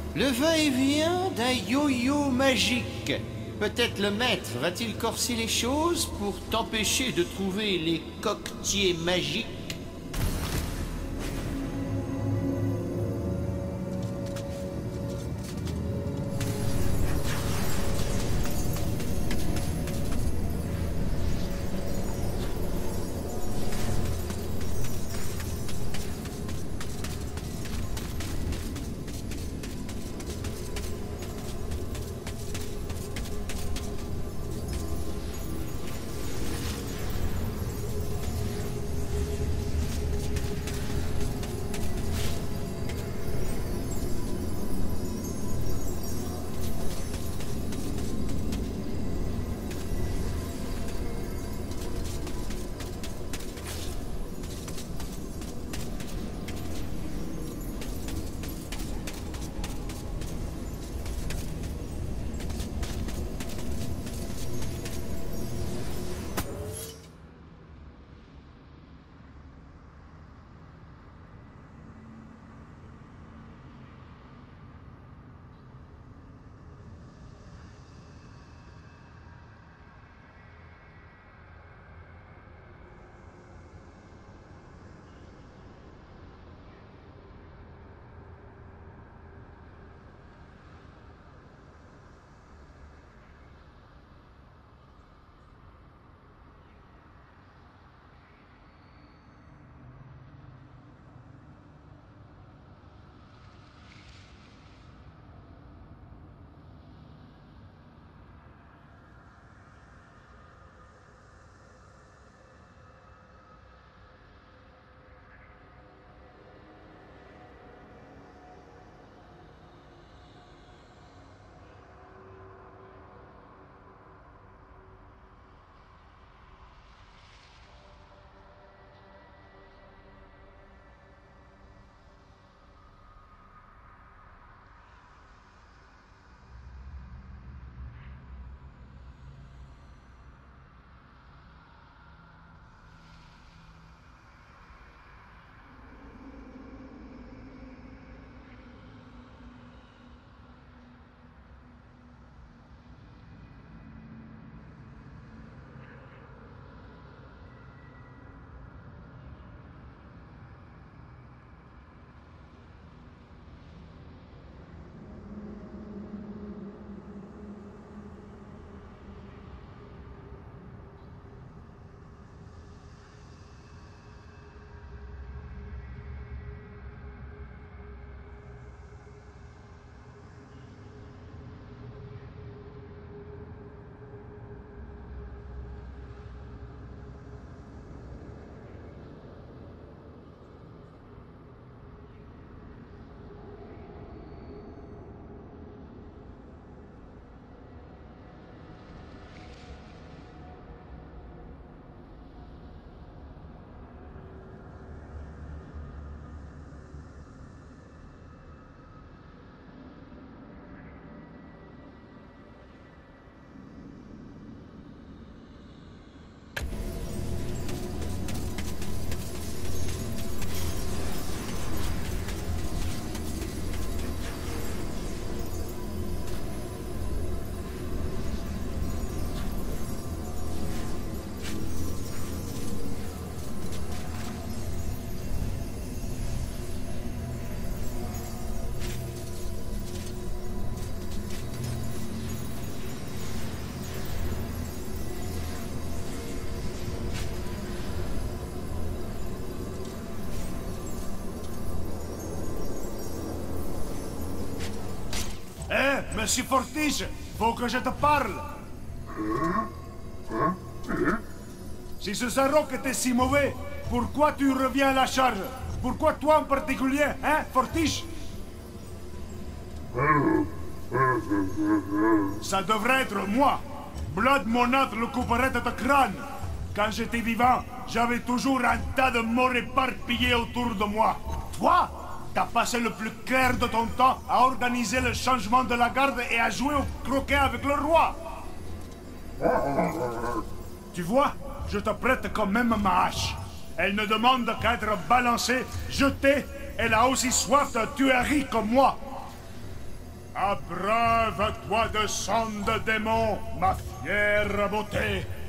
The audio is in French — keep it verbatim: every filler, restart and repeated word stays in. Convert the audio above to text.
Le va-et-vient d'un yo-yo magique. Peut-être le maître va-t-il corser les choses pour t'empêcher de trouver les coquetiers magiques? Eh, Monsieur Fortiche, faut que je te parle. Si ce Zarok était si mauvais, pourquoi tu reviens à la charge? Pourquoi toi en particulier, hein, Fortiche? Ça devrait être moi. Blood Monat le couperait de ton crâne. Quand j'étais vivant, j'avais toujours un tas de morts éparpillés autour de moi. Toi, t'as passé le plus clair de ton temps à organiser le changement de la garde et à jouer au croquet avec le roi. Tu vois, je te prête quand même ma hache. Elle ne demande qu'à être balancée, jetée. Elle a aussi soif de tuerie comme moi. À preuve, toi de sang de démon, ma fière beauté,